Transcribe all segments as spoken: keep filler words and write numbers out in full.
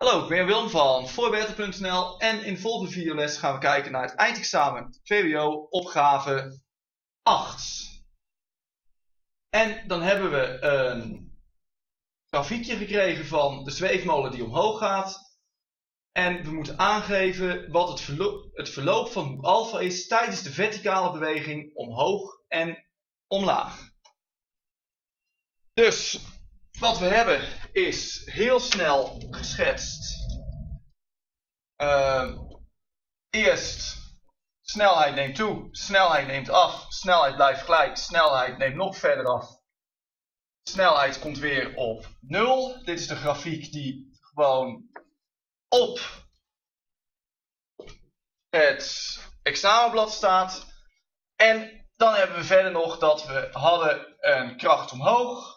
Hallo, ik ben Willem van voorbeter punt n l en in de volgende videoles gaan we kijken naar het eindexamen V W O opgave acht. En dan hebben we een grafiekje gekregen van de zweefmolen die omhoog gaat. En we moeten aangeven wat het, verlo het verloop van hoek alfa is tijdens de verticale beweging omhoog en omlaag. Dus wat we hebben is heel snel geschetst. Uh, eerst snelheid neemt toe, snelheid neemt af, snelheid blijft gelijk, snelheid neemt nog verder af. Snelheid komt weer op nul. Dit is de grafiek die gewoon op het examenblad staat. En dan hebben we verder nog dat we hadden een kracht omhoog.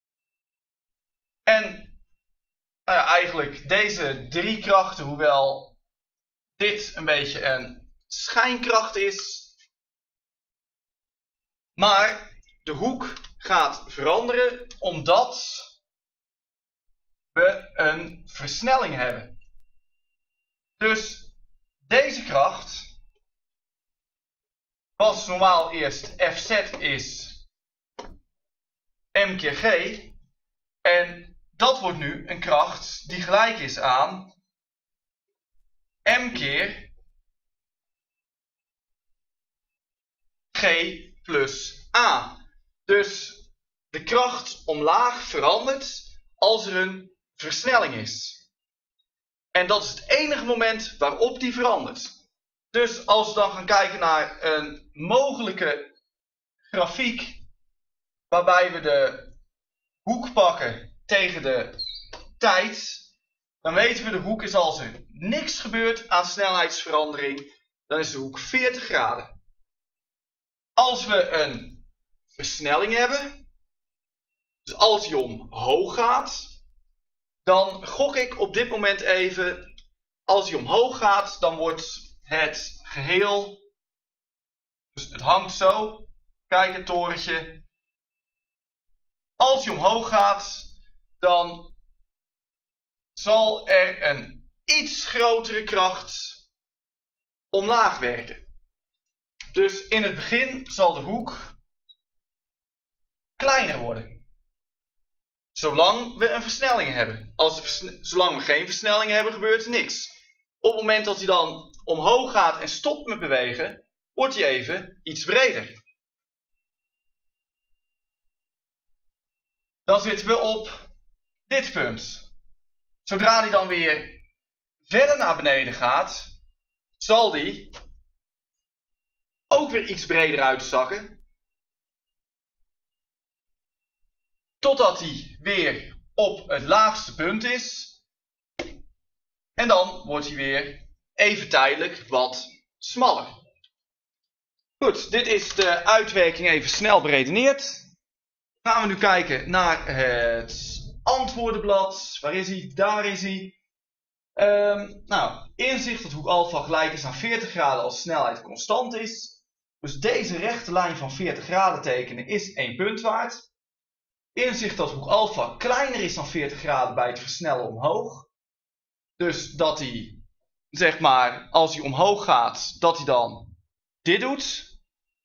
En nou ja, eigenlijk deze drie krachten, hoewel dit een beetje een schijnkracht is. Maar de hoek gaat veranderen omdat we een versnelling hebben. Dus deze kracht was normaal eerst F Z is M keer G. En dat wordt nu een kracht die gelijk is aan M keer G plus A. Dus de kracht omlaag verandert als er een versnelling is. En dat is het enige moment waarop die verandert. Dus als we dan gaan kijken naar een mogelijke grafiek waarbij we de hoek pakken tegen de tijd, dan weten we de hoek is als er niks gebeurt aan snelheidsverandering, dan is de hoek veertig graden. Als we een versnelling hebben, dus als die omhoog gaat, dan gok ik op dit moment even, als die omhoog gaat, dan wordt het geheel, dus het hangt zo, kijk het torentje. Als die omhoog gaat, dan zal er een iets grotere kracht omlaag werken. Dus in het begin zal de hoek kleiner worden. Zolang we een versnelling hebben. Als we, zolang we geen versnelling hebben, gebeurt er niks. Op het moment dat hij dan omhoog gaat en stopt met bewegen, wordt hij even iets breder. Dan zitten we op dit punt. Zodra die dan weer verder naar beneden gaat, zal die ook weer iets breder uitzakken. Totdat hij weer op het laagste punt is. En dan wordt hij weer even tijdelijk wat smaller. Goed, dit is de uitwerking even snel beredeneerd. Gaan we nu kijken naar het antwoordenblad. Waar is hij? Daar is hij. Um, nou, inzicht dat hoek alfa gelijk is aan veertig graden als snelheid constant is. Dus deze rechte lijn van veertig graden tekenen is één punt waard. Inzicht dat hoek alfa kleiner is dan veertig graden bij het versnellen omhoog. Dus dat hij, zeg maar, als hij omhoog gaat, dat hij dan dit doet.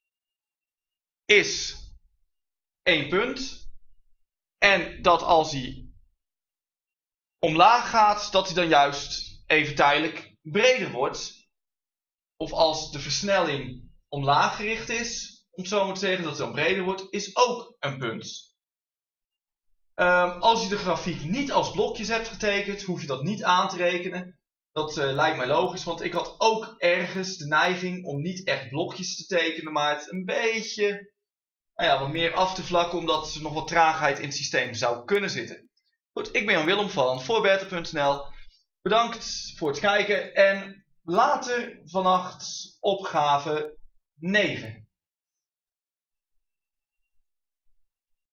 Is één punt. En dat als hij omlaag gaat, dat hij dan juist even tijdelijk breder wordt. Of als de versnelling omlaag gericht is, om het zo maar te zeggen, dat hij dan breder wordt, is ook een punt. Um, als je de grafiek niet als blokjes hebt getekend, hoef je dat niet aan te rekenen. Dat uh, lijkt mij logisch, want ik had ook ergens de neiging om niet echt blokjes te tekenen, maar het een beetje nou ja, wat meer af te vlakken, omdat er nog wat traagheid in het systeem zou kunnen zitten. Goed, ik ben Jan Willem van voorbeter punt n l. Bedankt voor het kijken en later vannacht opgave negen.